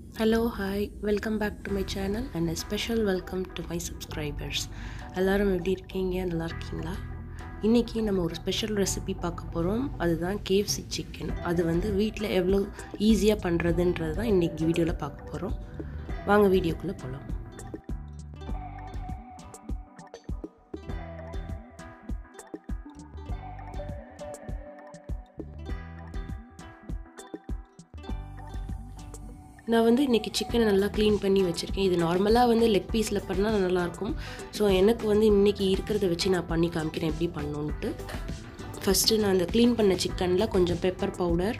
Hello, hi, welcome back to my channel and a special welcome to my subscribers. எல்லாரும் எப்படி இருக்கீங்க? நல்லா இருக்கீங்களா? இன்னைக்கு நம்ம ஒரு ஸ்பெஷல் ரெசிபி பார்க்க போகிறோம். அதுதான் KFC சிக்கன். அது வந்து வீட்டில் எவ்வளோ ஈஸியாக பண்ணுறதுன்றது தான் இன்றைக்கி வீடியோவில் பார்க்க போகிறோம். வாங்க வீடியோக்குள்ளே போகலாம். நான் வந்து இன்றைக்கி சிக்கனை நல்லா க்ளீன் பண்ணி வச்சுருக்கேன். இது நார்மலாக வந்து லெக் பீஸில் பண்ணால் நல்லாயிருக்கும். ஸோ எனக்கு வந்து இன்றைக்கி இருக்கிறத வச்சு நான் பண்ணி காமிக்கிறேன் எப்படி பண்ணணுன்ட்டு. ஃபஸ்ட்டு நான் அந்த க்ளீன் பண்ண சிக்கனில் கொஞ்சம் பெப்பர் பவுடர்,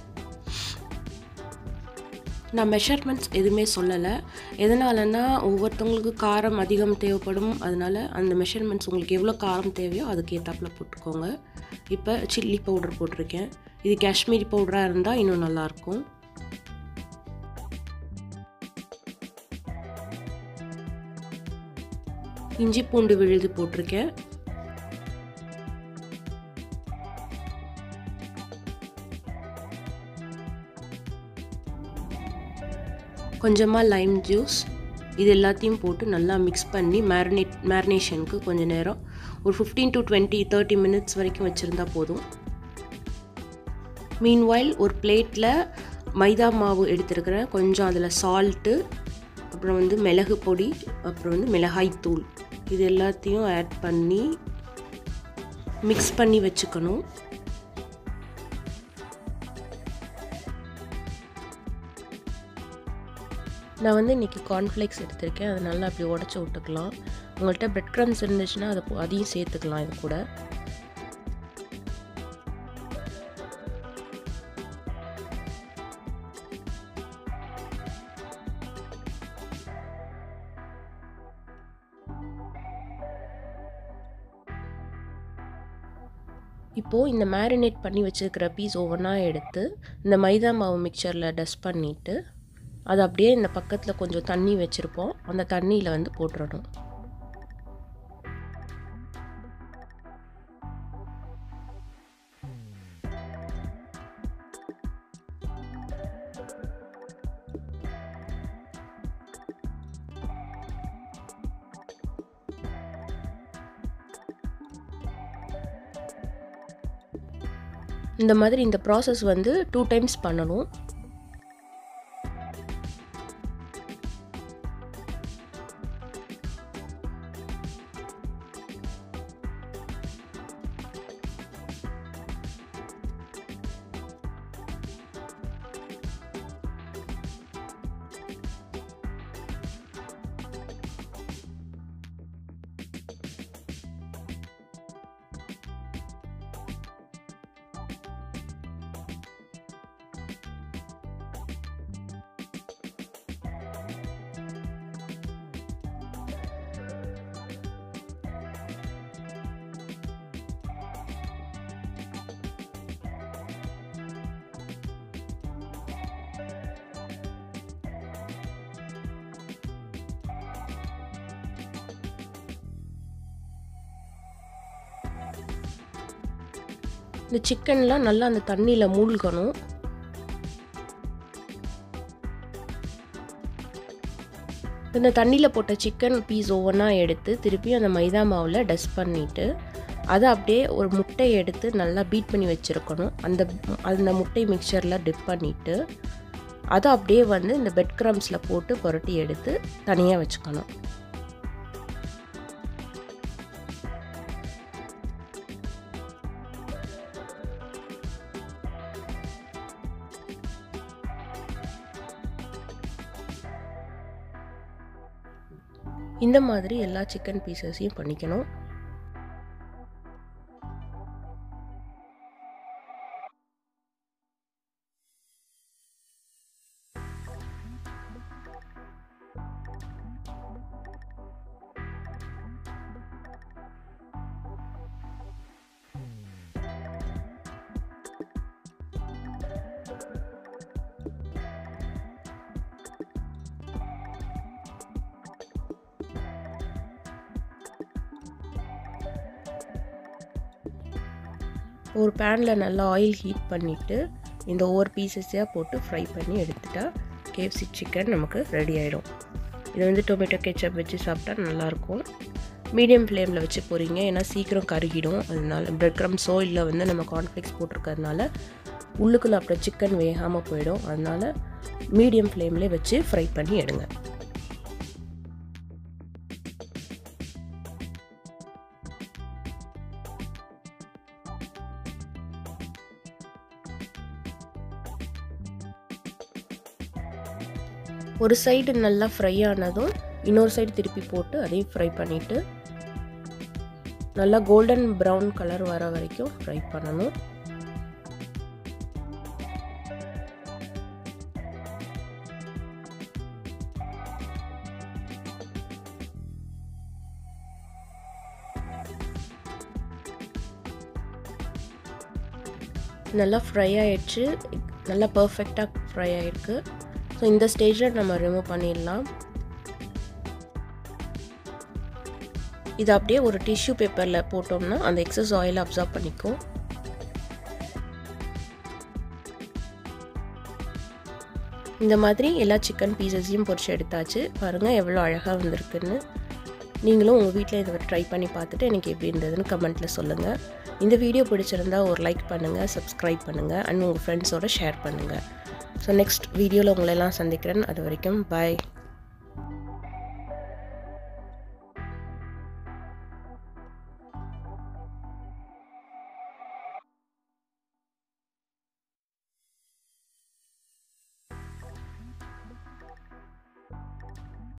நான் மெஷர்மெண்ட்ஸ் எதுவுமே சொல்லலை. எதனாலன்னா ஒவ்வொருத்தவங்களுக்கு காரம் அதிகம் தேவைப்படும். அதனால் அந்த மெஷர்மெண்ட்ஸ் உங்களுக்கு எவ்வளோ காரம் தேவையோ அதுக்கு ஏற்றாப்புல போட்டுக்கோங்க. இப்போ சில்லி பவுடர் போட்டிருக்கேன். இது காஷ்மீரி பவுடராக இருந்தால் இன்னும் நல்லாயிருக்கும். இஞ்சி பூண்டு விழுது போட்டிருக்கேன். கொஞ்சமாக லைம் ஜூஸ், இது எல்லாத்தையும் போட்டு நல்லா மிக்ஸ் பண்ணி மேரினேஷனுக்கு கொஞ்சம் நேரம் ஒரு 15 to 30 மினிட்ஸ் வரைக்கும் வச்சுருந்தா போதும். மீன்வைல் ஒரு பிளேட்டில் மைதா மாவு எடுத்துருக்கிறேன். கொஞ்சம் அதில் சால்ட்டு, அப்புறம் வந்து மிளகு பொடி, அப்புறம் வந்து மிளகாய் தூள், இது எல்லாத்தையும் ஆட் பண்ணி மிக்ஸ் பண்ணி வச்சுக்கணும். நான் வந்து இன்றைக்கி கார்ன்ஃப்ளேக்ஸ் எடுத்திருக்கேன். அதை நல்லா அப்படி உடச்சி விட்டுக்கலாம். உங்கள்கிட்ட பிரெட் க்ரம்ஸ் இருந்துச்சுன்னா அதையும் சேர்த்துக்கலாம் இது கூட. இப்போது இந்த மேரினேட் பண்ணி வச்சுருக்கிற பீஸ் ஒவ்வொன்றா எடுத்து இந்த மைதா மாவு மிக்சரில் டஸ்ட் பண்ணிவிட்டு அது அப்படியே இந்த பக்கத்தில் கொஞ்சம் தண்ணி வச்சுருப்போம், அந்த தண்ணியில் வந்து போட்டுடணும். இந்த மாதிரி இந்த ப்ராசஸ் வந்து 2 டைம்ஸ் பண்ணணும். இந்த சிக்கன்லாம் நல்லா அந்த தண்ணியில் மூழ்கணும். இந்த தண்ணியில் போட்ட சிக்கன் பீஸ் ஒவ்வொன்றா எடுத்து திருப்பி அந்த மைதா மாவில் டஸ்ட் பண்ணிவிட்டு அதை அப்படியே ஒரு முட்டையை எடுத்து நல்லா பீட் பண்ணி வச்சுருக்கணும். அந்த முட்டை மிக்சரில் டிப் பண்ணிவிட்டு அதை அப்படியே வந்து இந்த பெட் க்ரம்ஸில் போட்டு புரட்டி எடுத்து தனியாக வச்சுக்கணும். இந்த மாதிரி எல்லா சிக்கன் பீசஸையும் பண்ணிக்கணும். ஒரு பேனில் நல்லா ஆயில் ஹீட் பண்ணிவிட்டு இந்த ஒவ்வொரு பீசஸையாக போட்டு ஃப்ரை பண்ணி எடுத்துட்டா KFC சிக்கன் நமக்கு ரெடி ஆகிடும். இது வந்து டொமேட்டோ கெச்சப் வச்சு சாப்பிட்டா நல்லாயிருக்கும். மீடியம் ஃப்ளேமில் வச்சு போகிறீங்க, ஏன்னா சீக்கிரம் கருகிடும். அதனால பிரெட் க்ரம்ஸோ இல்லை வந்து நம்ம கார்ன்ஃப்ளேக்ஸ் போட்டிருக்கிறதுனால உள்ளுக்குள்ளே அப்புறம் சிக்கன் வேகாமல் போயிடும். அதனால் மீடியம் ஃப்ளேம்லேயே வச்சு ஃப்ரை பண்ணி எடுங்க. ஒரு சைடு நல்லா ஃப்ரை ஆனதும் இன்னொரு சைடு திருப்பி போட்டு அதையும் ஃப்ரை பண்ணிவிட்டு நல்லா கோல்டன் ப்ரௌன் கலர் வர வரைக்கும் ஃப்ரை பண்ணணும். நல்லா ஃப்ரை ஆகிடுச்சு, நல்லா பர்ஃபெக்டாக ஃப்ரை ஆகிருக்கு. ஸோ இந்த ஸ்டேஜில் நம்ம ரிமூவ் பண்ணிடலாம். இது அப்படியே ஒரு டிஷ்யூ பேப்பரில் போட்டோம்னா அந்த எக்ஸஸ் ஆயிலை அப்சார்ப் பண்ணிக்கும். இந்த மாதிரி எல்லா சிக்கன் பீசஸையும் பொரிச்சு எடுத்தாச்சு. பாருங்கள் எவ்வளோ அழகாக வந்திருக்குன்னு. நீங்களும் உங்கள் வீட்டில் இதை ட்ரை பண்ணி பார்த்துட்டு எனக்கு எப்படி இருந்ததுன்னு கமெண்ட்டில் சொல்லுங்கள். இந்த வீடியோ பிடிச்சிருந்தா ஒரு லைக் பண்ணுங்கள், சப்ஸ்கிரைப் பண்ணுங்கள் அண்ட் உங்கள் ஃப்ரெண்ட்ஸோடு ஷேர் பண்ணுங்கள். ஸோ நெக்ஸ்ட் வீடியோவில் உங்களெல்லாம் சந்திக்கிறேன். அது வரைக்கும் பாய்.